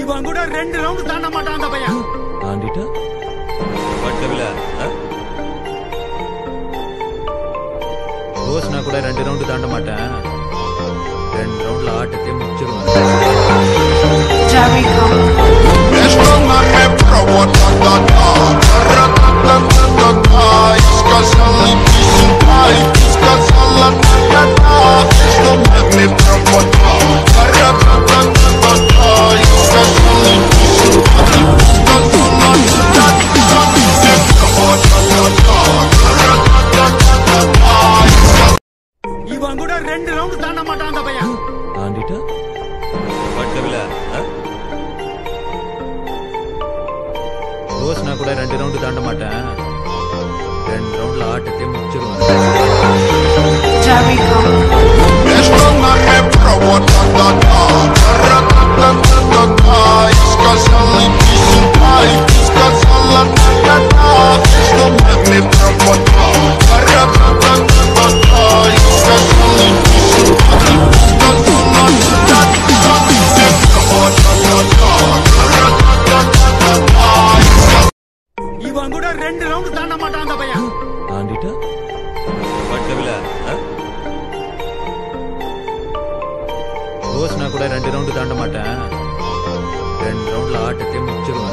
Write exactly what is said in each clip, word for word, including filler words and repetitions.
இவன் கூட ரெண்டு ரவுண்ட் தாண்ட மாட்டான் அந்த பையன். தாண்டிட்டா பட்டவில ரோஸ்னா கூட ரெண்டு ரவுண்ட் தாண்ட மாட்டேன். ரெண்டு ரவுண்ட்ல ஆட்டத்தை முடிச்சிருவேன். இவன் கூட ரெண்டு ரவுண்ட் தாண்ட மாட்டான் அந்த பையன். தாண்டிட்டா பட்டவில ரோஸ்னா கூட ரெண்டு ரவுண்ட் தாண்ட மாட்டேன். ரெண்டு ரவுண்ட்ல ஆட்டத்தை முடிச்சிருவேன். இவன் கூட ரெண்டு ரவுண்ட் தாண்ட மாட்டான் அந்த பையன். தாண்டிட்டா பட்டவில ரோஸ்னா கூட ரெண்டு ரவுண்ட் தாண்ட மாட்டேன். ரெண்டு ரவுண்ட்ல ஆட்டத்தை முடிச்சிருவேன்.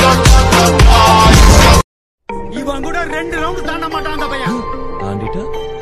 இவன் கூட ரெண்டு ரவுண்ட் தாண்ட மாட்டான் அந்த பையன். தாண்டிட்டா